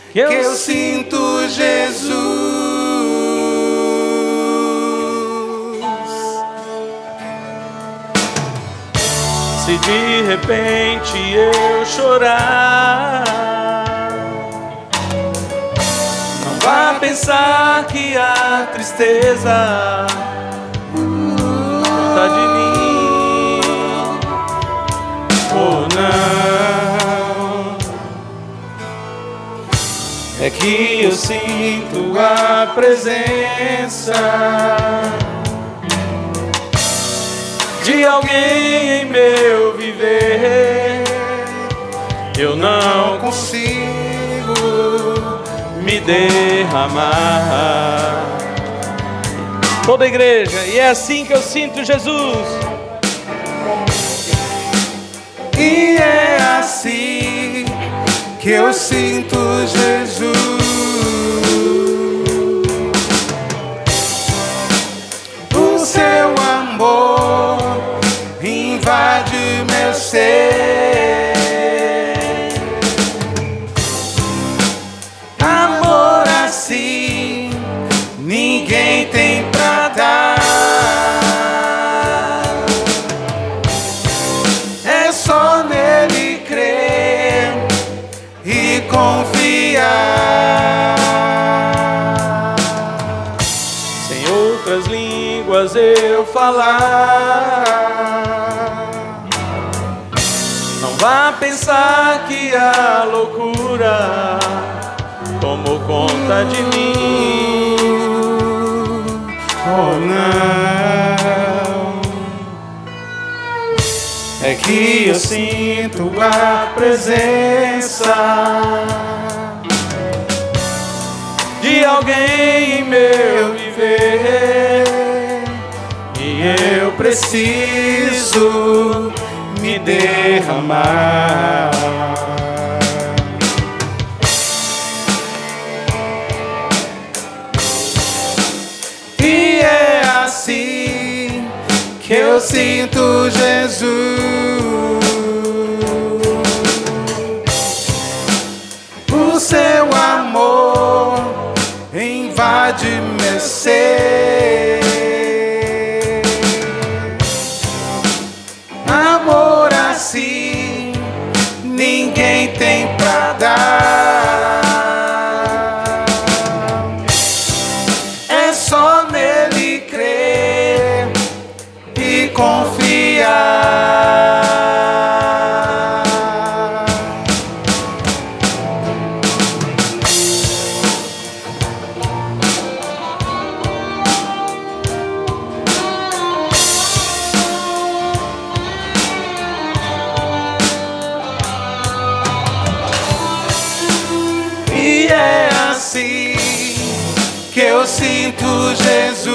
que eu sinto Jesus. Se de repente eu chorar, não vá pensar que a tristeza conta de mim. Oh, não, é que eu sinto a presença de alguém em meu viver. Eu não consigo me derramar. Toda a igreja, e é assim que eu sinto Jesus. E é assim que eu sinto Jesus. O seu amor invade meu ser. Amor assim ninguém tem pra dar. É só nele crer e confiar. Sem outras línguas eu falar, não vá pensar que a loucura tomou conta de mim. Oh, não, é que eu sinto a presença de alguém em meu viver, e eu preciso me derramar. E é assim que eu sinto Jesus. O seu amor invade meu ser. Amor assim ninguém tem pra dar. É só nele crer e confiar. E é assim que eu sinto Jesus.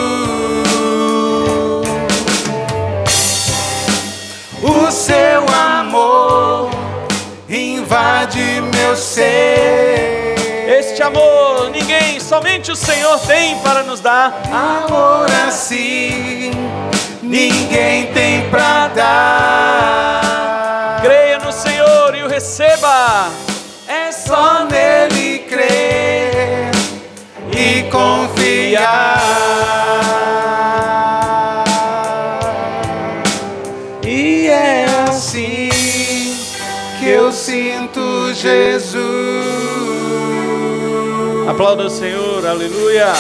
O seu amor invade meu ser. Este amor ninguém, somente o Senhor tem para nos dar. Amor assim ninguém tem pra dar. Creia no Senhor e o receba. É só nele crer e confiar. E é assim que eu sinto Jesus. Aplauda o Senhor, aleluia.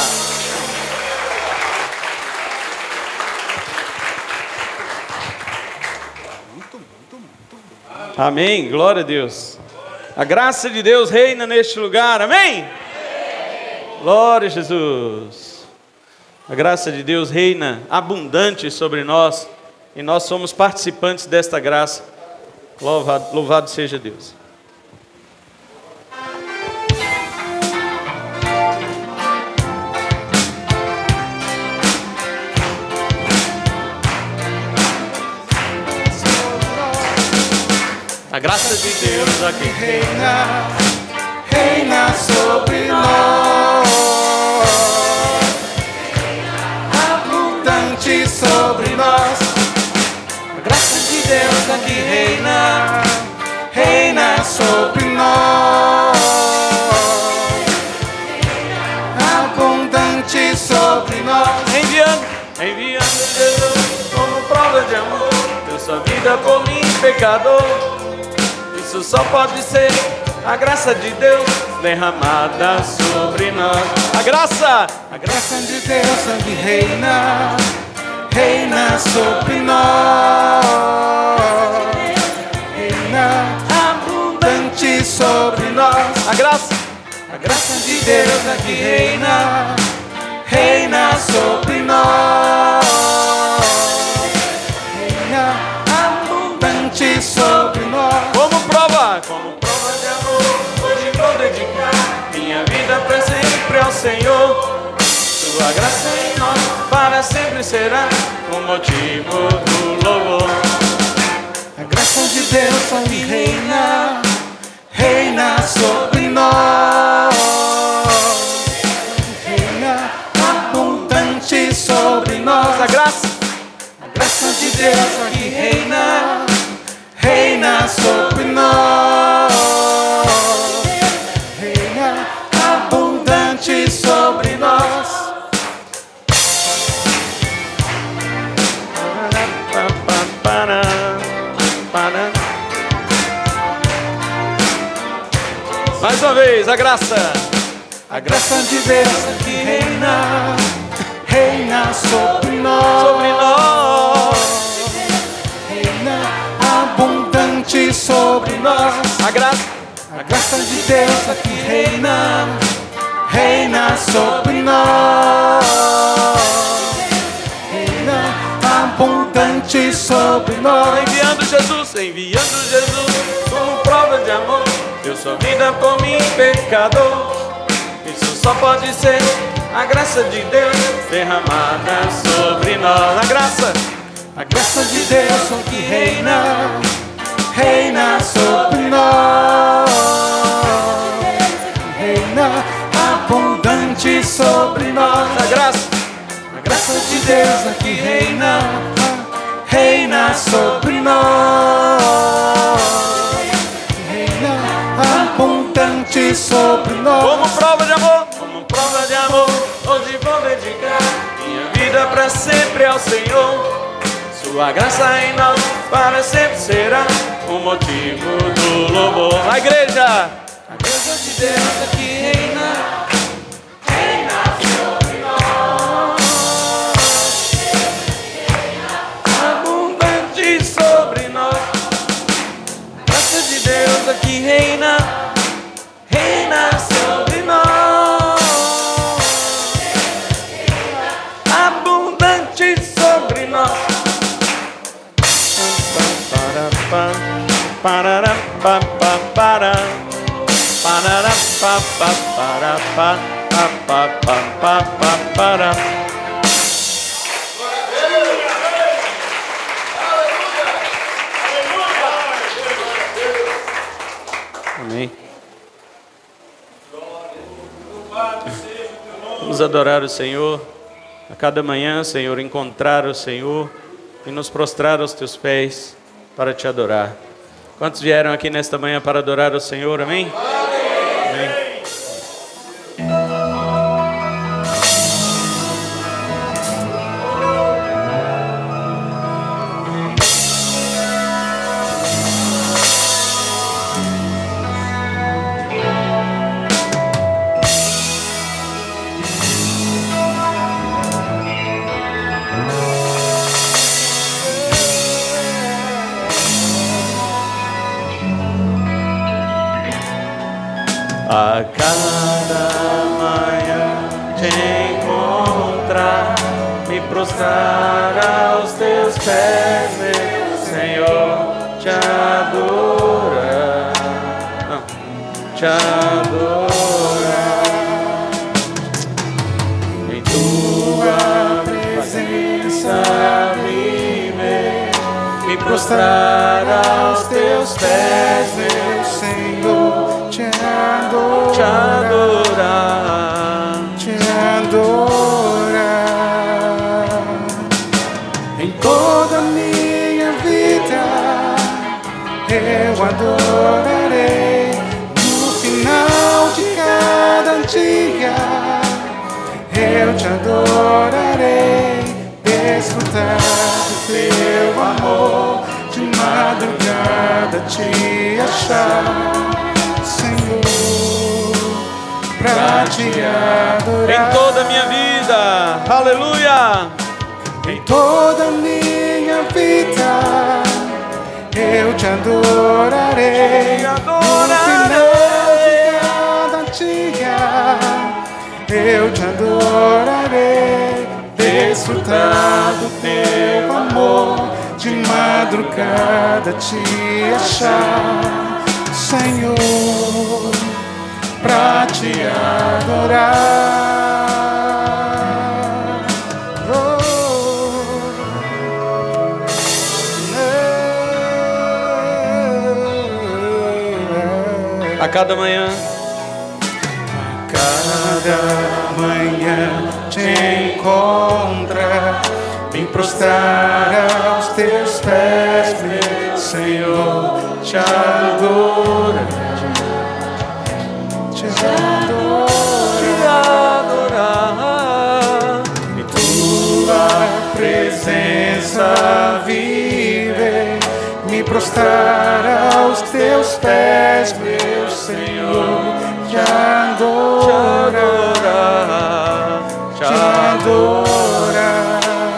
Amém, glória a Deus. A graça de Deus reina neste lugar, amém? Glória a Jesus. A graça de Deus reina abundante sobre nós, e nós somos participantes desta graça. Louvado seja Deus. A graça de Deus aqui reina, reina sobre nós, abundante sobre nós. A graça de Deus aqui reina, reina sobre nós. vida por mim, pecador. Isso só pode ser a graça de Deus derramada sobre nós. A graça de Deus que reina, reina sobre nós, reina abundante sobre nós. A graça de Deus que reina, reina sobre nós, reina abundante sobre nós. Como prova de amor, hoje vou dedicar minha vida para sempre ao Senhor. Sua graça em nós para sempre será o motivo do louvor. A graça de Deus que reina, reina sobre nós, reina abundante sobre nós. A graça de Deus que reina, reina sobre nós, reina abundante sobre nós. Mais uma vez, a graça de Deus que reina, reina sobre nós, reina abundante sobre nós. A graça de Deus que reina, reina sobre nós, reina abundante sobre nós. enviando Jesus como prova de amor. Deu sua vida por mim, pecador. Isso só pode ser a graça de Deus derramada sobre nós. A graça de Deus que reina, reina sobre nós, reina abundante sobre nós. A graça de Deus que reina, reina sobre nós, reina abundante sobre nós. como prova de amor, hoje vou dedicar minha vida para sempre ao Senhor. Sua graça em nós para sempre será o motivo do louvor. A igreja de Deus que reina, reina sobre nós, abundante sobre nós. graça de Deus que reina, reina sobre nós, Abundante sobre nós. Amém. Vamos adorar o Senhor a cada manhã, Senhor, encontrar o Senhor e nos prostrar aos teus pés para te adorar. Quantos vieram aqui nesta manhã para adorar o Senhor? Amém? Amém. A cada manhã te encontrar, me prostrar aos teus pés, meu Senhor, te adorar, te adorar. Em tua presença viver, me prostrar aos teus pés, meu Senhor, te adorar, te adorar. Em toda a minha vida eu adorarei. No final de cada dia eu te adorarei. Desfrutar do teu amor de te achar, Senhor, pra te adorar. Em toda a minha vida, aleluia. Em toda a minha vida eu te adorarei. Te No final de cada dia eu te adorarei. Desfrutar do teu amor, de madrugada te achar, Senhor, pra te adorar. A cada manhã, Cada manhã te encontrar, me prostrar aos teus pés, meu Senhor, te adorar, te adorar, em tua presença viver, me prostrar aos teus pés, meu Senhor, te adorar, te adorar.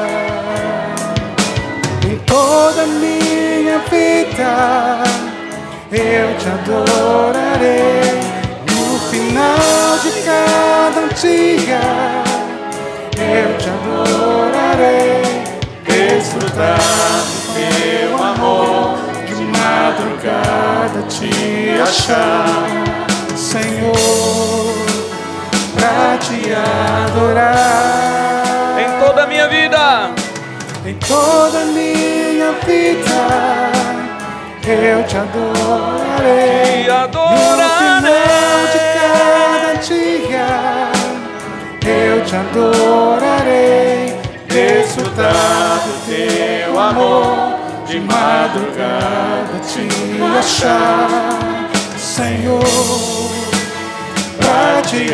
Em toda a minha vida eu te adorarei. No final de cada dia eu te adorarei. Desfrutar do teu amor, de madrugada te achar, Senhor, pra te adorar. em toda a minha vida, Em toda a minha vida eu te adorarei. te adorarei. No final de cada dia eu te adorarei. Desfrutar do teu amor, de madrugada te achar, Senhor, pra te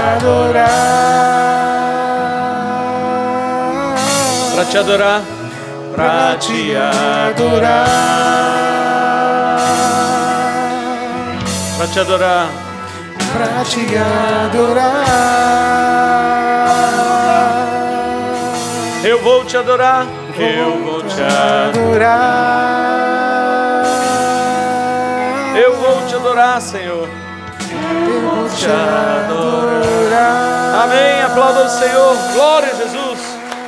adorar. Para te adorar, Pra te adorar. para te adorar. Pra te adorar. Eu vou te adorar, eu vou te adorar. Eu vou te adorar, Senhor. Eu vou te adorar. Amém. Aplauda o Senhor. Glória a Jesus.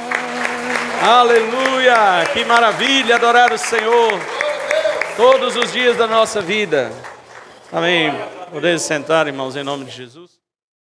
Aleluia. Que maravilha adorar o Senhor todos os dias da nossa vida. Amém. Podemos sentar, irmãos, em nome de Jesus.